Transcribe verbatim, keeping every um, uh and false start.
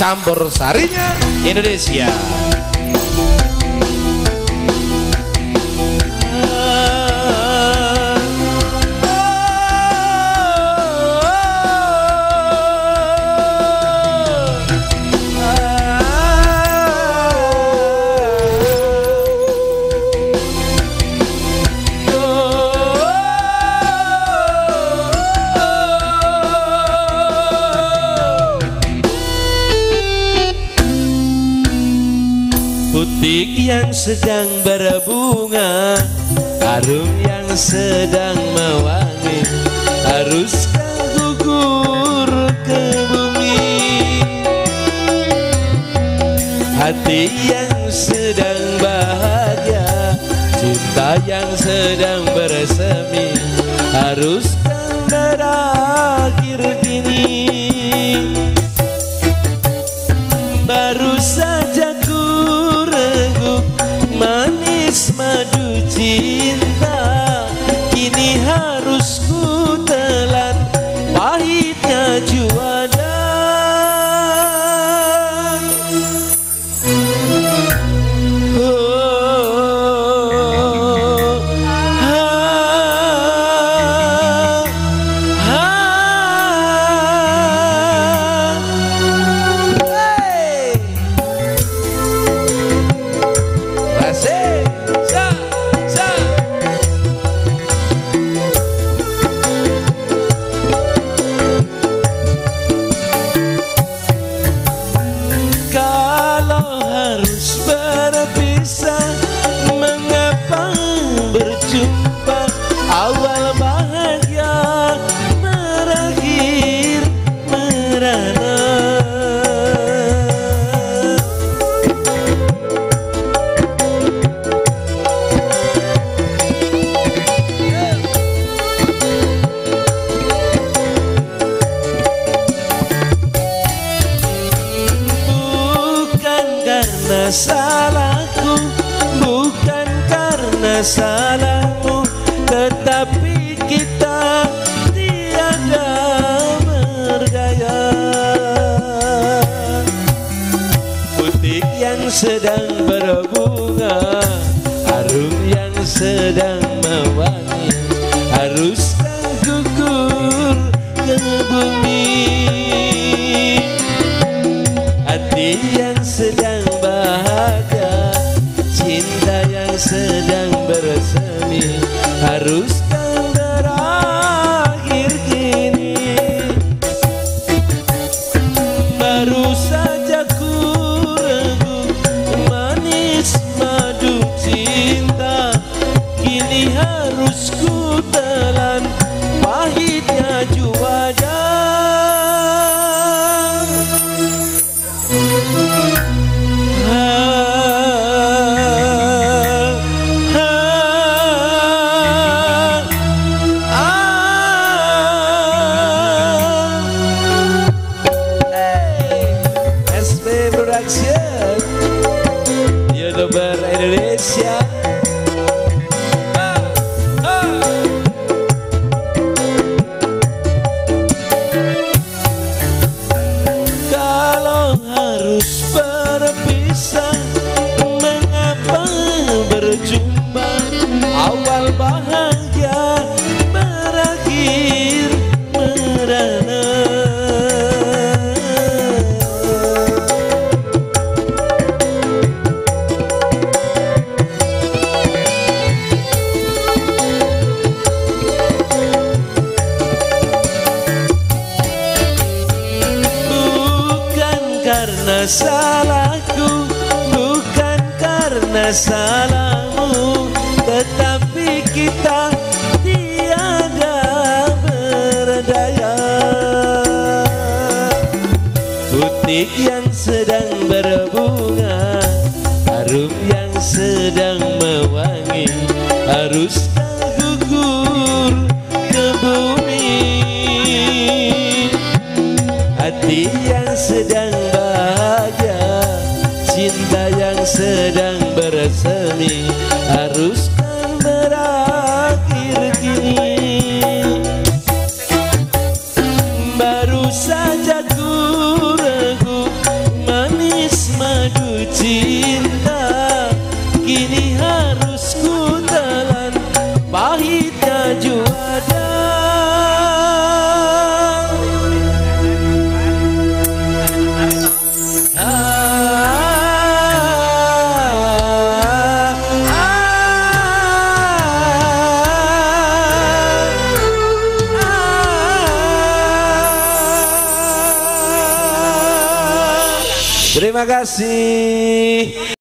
campur sarinya Indonesia. Butik yang sedang berbunga, harum yang sedang mewangi, haruskah gugur ke bumi? Hati yang sedang bahagia, cinta yang sedang bersemi, haruskah berakhir kini? Baru saja ku reguk manis madu cinta, kini harus ku telan pahitnya juara. Awal bahagia berakhir merana. Bukan karena salahku, bukan karena salahmu, tetapi kita tiada berdaya. Butik yang sedang berbunga, harum yang sedang mewangi, haruskah gugur ke bumi? Hati yang sedang bahagia, cinta yang sedang bersemi, haruskah berakhir kini? Baru saja ku reguk manis madu cinta, kini harus ku telan pahitnya juara. YouTuber Indonesia. Ah, ah. Kalau harus berpisah, mengapa berjumpa? Awal bahagia berakhir merana. Karena salahku, bukan karena salahmu, tetapi kita tiada berdaya. Butik yang sedang berbunga, harum yang sedang mewangi, haruskah gugur ke bumi? Hati yang sedang bahagia, cinta yang sedang bersemi, haruskah berakhir kini? Baru saja ku reguk pahitnya juada. Terima kasih.